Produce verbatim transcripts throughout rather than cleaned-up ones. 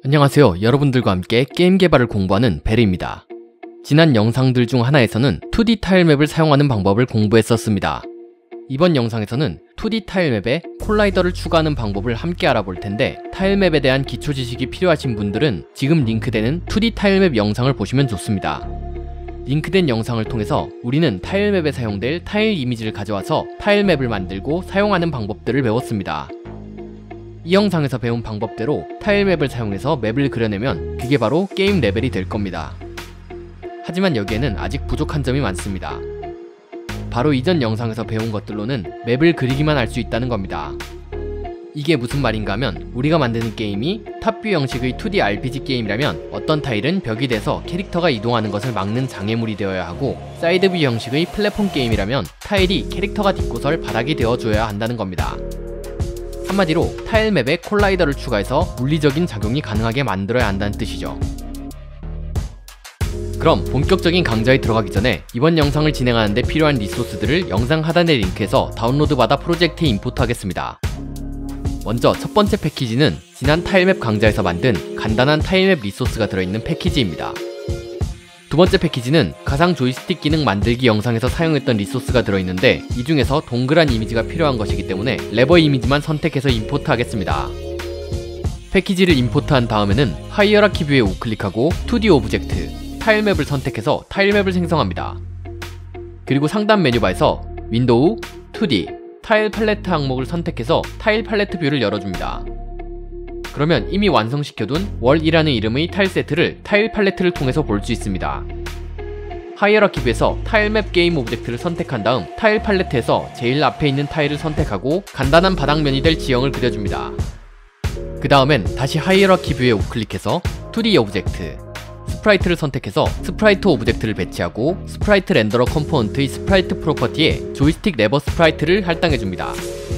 안녕하세요. 여러분들과 함께 게임 개발을 공부하는 베르입니다. 지난 영상들 중 하나에서는 투디 타일맵을 사용하는 방법을 공부했었습니다. 이번 영상에서는 투디 타일맵에 콜라이더를 추가하는 방법을 함께 알아볼 텐데, 타일맵에 대한 기초 지식이 필요하신 분들은 지금 링크되는 투디 타일맵 영상을 보시면 좋습니다. 링크된 영상을 통해서 우리는 타일맵에 사용될 타일 이미지를 가져와서 타일맵을 만들고 사용하는 방법들을 배웠습니다. 이 영상에서 배운 방법대로 타일맵을 사용해서 맵을 그려내면 그게 바로 게임 레벨이 될 겁니다. 하지만 여기에는 아직 부족한 점이 많습니다. 바로 이전 영상에서 배운 것들로는 맵을 그리기만 할 수 있다는 겁니다. 이게 무슨 말인가 하면, 우리가 만드는 게임이 탑뷰 형식의 투디 알피지 게임이라면 어떤 타일은 벽이 돼서 캐릭터가 이동하는 것을 막는 장애물이 되어야 하고, 사이드뷰 형식의 플랫폼 게임이라면 타일이 캐릭터가 딛고설 바닥이 되어줘야 한다는 겁니다. 한마디로 타일맵에 콜라이더를 추가해서 물리적인 작용이 가능하게 만들어야 한다는 뜻이죠. 그럼 본격적인 강좌에 들어가기 전에 이번 영상을 진행하는데 필요한 리소스들을 영상 하단의 링크에서 다운로드 받아 프로젝트에 임포트 하겠습니다. 먼저 첫 번째 패키지는 지난 타일맵 강좌에서 만든 간단한 타일맵 리소스가 들어있는 패키지입니다. 두 번째 패키지는 가상 조이스틱 기능 만들기 영상에서 사용했던 리소스가 들어있는데, 이 중에서 동그란 이미지가 필요한 것이기 때문에 레버 이미지만 선택해서 임포트 하겠습니다. 패키지를 임포트한 다음에는 하이어라키 뷰에 우클릭하고 투디 오브젝트, 타일맵을 선택해서 타일맵을 생성합니다. 그리고 상단 메뉴바에서 윈도우, 투디, 타일 팔레트 항목을 선택해서 타일 팔레트 뷰를 열어줍니다. 그러면 이미 완성시켜둔 월이라는 이름의 타일 세트를 타일 팔레트를 통해서 볼 수 있습니다. 하이어라키 뷰에서 타일맵 게임 오브젝트를 선택한 다음 타일 팔레트에서 제일 앞에 있는 타일을 선택하고 간단한 바닥면이 될 지형을 그려줍니다. 그 다음엔 다시 하이어라키 뷰에 우클릭해서 투디 오브젝트, 스프라이트를 선택해서 스프라이트 오브젝트를 배치하고 스프라이트 렌더러 컴포넌트의 스프라이트 프로퍼티에 조이스틱 레버 스프라이트를 할당해줍니다.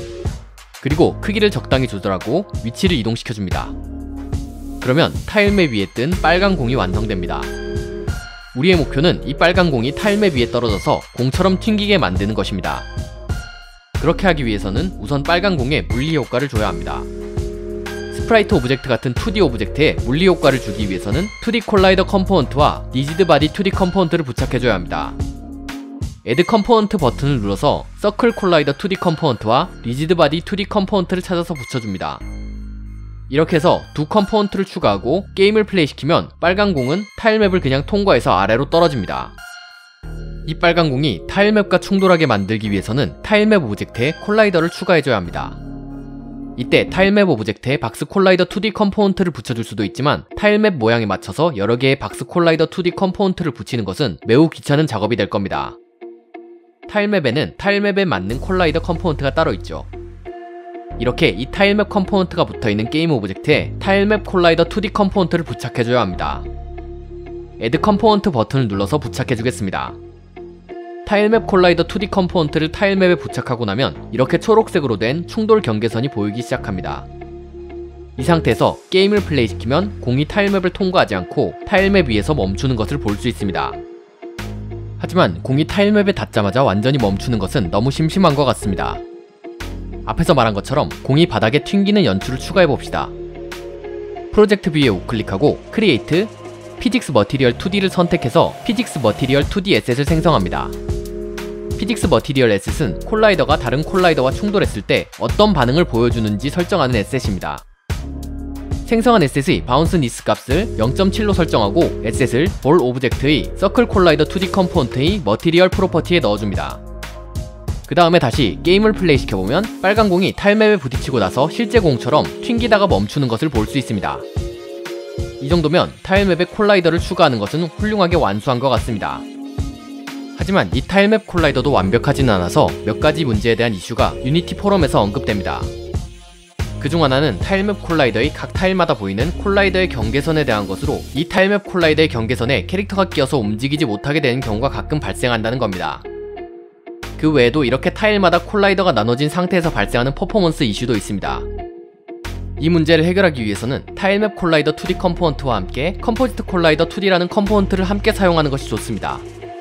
그리고 크기를 적당히 조절하고 위치를 이동시켜줍니다. 그러면 타일맵 위에 뜬 빨간 공이 완성됩니다. 우리의 목표는 이 빨간 공이 타일맵 위에 떨어져서 공처럼 튕기게 만드는 것입니다. 그렇게 하기 위해서는 우선 빨간 공에 물리 효과를 줘야 합니다. 스프라이트 오브젝트 같은 투디 오브젝트에 물리 효과를 주기 위해서는 투디 콜라이더 컴포넌트와 리지드 바디 투디 컴포넌트를 부착해줘야 합니다. Add 컴포넌트 버튼을 눌러서 서클 콜라이더 투디 컴포넌트와 리지드 바디 투디 컴포넌트를 찾아서 붙여줍니다. 이렇게 해서 두 컴포넌트를 추가하고 게임을 플레이시키면 빨간 공은 타일맵을 그냥 통과해서 아래로 떨어집니다. 이 빨간 공이 타일맵과 충돌하게 만들기 위해서는 타일맵 오브젝트에 콜라이더를 추가해줘야 합니다. 이때 타일맵 오브젝트에 박스 콜라이더 투디 컴포넌트를 붙여줄 수도 있지만, 타일맵 모양에 맞춰서 여러 개의 박스 콜라이더 투디 컴포넌트를 붙이는 것은 매우 귀찮은 작업이 될 겁니다. 타일맵에는 타일맵에 맞는 콜라이더 컴포넌트가 따로 있죠. 이렇게 이 타일맵 컴포넌트가 붙어있는 게임 오브젝트에 타일맵 콜라이더 투디 컴포넌트를 부착해줘야 합니다. Add 컴포넌트 버튼을 눌러서 부착해주겠습니다. 타일맵 콜라이더 투디 컴포넌트를 타일맵에 부착하고 나면 이렇게 초록색으로 된 충돌 경계선이 보이기 시작합니다. 이 상태에서 게임을 플레이시키면 공이 타일맵을 통과하지 않고 타일맵 위에서 멈추는 것을 볼 수 있습니다. 하지만 공이 타일맵에 닿자마자 완전히 멈추는 것은 너무 심심한 것 같습니다. 앞에서 말한 것처럼 공이 바닥에 튕기는 연출을 추가해봅시다. 프로젝트 뷰에 우클릭하고 크리에이트, 피직스 머티리얼 투디를 선택해서 피직스 머티리얼 투디 에셋을 생성합니다. 피직스 머티리얼 에셋은 콜라이더가 다른 콜라이더와 충돌했을 때 어떤 반응을 보여주는지 설정하는 에셋입니다. 생성한 에셋의 바운스 니스 값을 영 점 칠로 설정하고 에셋을 볼 오브젝트의 서클 콜라이더 투디 컴포넌트의 머티리얼 프로퍼티에 넣어줍니다. 그 다음에 다시 게임을 플레이시켜보면 빨간 공이 타일맵에 부딪히고 나서 실제 공처럼 튕기다가 멈추는 것을 볼 수 있습니다. 이 정도면 타일맵에 콜라이더를 추가하는 것은 훌륭하게 완수한 것 같습니다. 하지만 이 타일맵 콜라이더도 완벽하진 않아서 몇 가지 문제에 대한 이슈가 유니티 포럼에서 언급됩니다. 그중 하나는 타일맵 콜라이더의 각 타일마다 보이는 콜라이더의 경계선에 대한 것으로, 이 타일맵 콜라이더의 경계선에 캐릭터가 끼어서 움직이지 못하게 되는 경우가 가끔 발생한다는 겁니다. 그 외에도 이렇게 타일마다 콜라이더가 나눠진 상태에서 발생하는 퍼포먼스 이슈도 있습니다. 이 문제를 해결하기 위해서는 타일맵 콜라이더 투디 컴포넌트와 함께 컴포지트 콜라이더 투디라는 컴포넌트를 함께 사용하는 것이 좋습니다.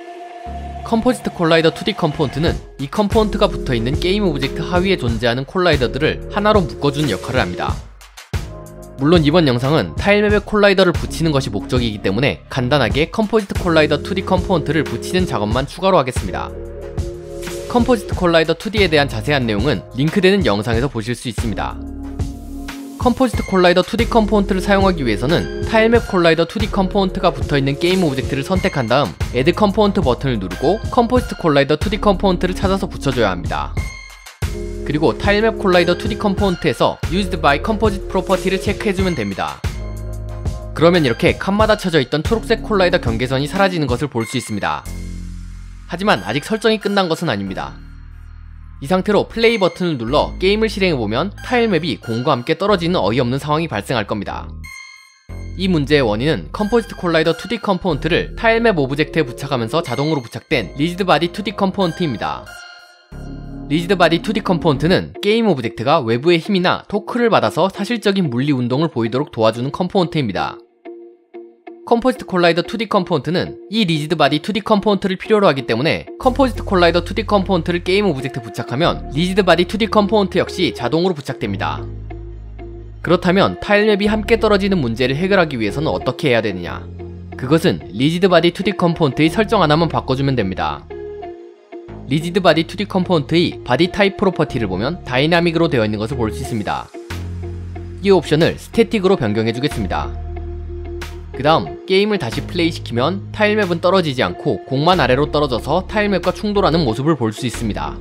컴포지트 콜라이더 투디 컴포넌트는 이 컴포넌트가 붙어있는 게임 오브젝트 하위에 존재하는 콜라이더들을 하나로 묶어주는 역할을 합니다. 물론 이번 영상은 타일맵에 콜라이더를 붙이는 것이 목적이기 때문에 간단하게 컴포지트 콜라이더 투디 컴포넌트를 붙이는 작업만 추가로 하겠습니다. 컴포지트 콜라이더 투디에 대한 자세한 내용은 링크되는 영상에서 보실 수 있습니다. 컴포지트 콜라이더 투디 컴포넌트를 사용하기 위해서는 타일맵 콜라이더 투디 컴포넌트가 붙어있는 게임 오브젝트를 선택한 다음 Add 컴포넌트 버튼을 누르고 컴포지트 콜라이더 투디 컴포넌트를 찾아서 붙여줘야 합니다. 그리고 타일맵 콜라이더 투디 컴포넌트에서 Used by Composite Property를 체크해주면 됩니다. 그러면 이렇게 칸마다 쳐져있던 초록색 콜라이더 경계선이 사라지는 것을 볼 수 있습니다. 하지만 아직 설정이 끝난 것은 아닙니다. 이 상태로 플레이 버튼을 눌러 게임을 실행해보면 타일맵이 공과 함께 떨어지는 어이없는 상황이 발생할 겁니다. 이 문제의 원인은 컴포지트 콜라이더 투디 컴포넌트를 타일맵 오브젝트에 부착하면서 자동으로 부착된 리지드 바디 투디 컴포넌트입니다. 리지드 바디 투디 컴포넌트는 게임 오브젝트가 외부의 힘이나 토크를 받아서 사실적인 물리 운동을 보이도록 도와주는 컴포넌트입니다. 컴포지트 콜라이더 투디 컴포넌트는 이 리지드 바디 투디 컴포넌트를 필요로 하기 때문에 컴포지트 콜라이더 투디 컴포넌트를 게임 오브젝트에 부착하면 리지드 바디 투디 컴포넌트 역시 자동으로 부착됩니다. 그렇다면 타일맵이 함께 떨어지는 문제를 해결하기 위해서는 어떻게 해야 되느냐? 그것은 리지드 바디 투디 컴포넌트의 설정 하나만 바꿔주면 됩니다. 리지드 바디 투디 컴포넌트의 바디 타입 프로퍼티를 보면 다이나믹으로 되어 있는 것을 볼 수 있습니다. 이 옵션을 스태틱으로 변경해 주겠습니다. 그 다음 게임을 다시 플레이시키면 타일맵은 떨어지지 않고 공만 아래로 떨어져서 타일맵과 충돌하는 모습을 볼 수 있습니다.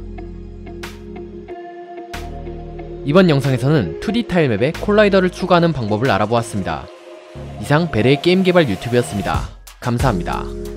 이번 영상에서는 투디 타일맵에 콜라이더를 추가하는 방법을 알아보았습니다. 이상 베레의 게임 개발 유튜브였습니다. 감사합니다.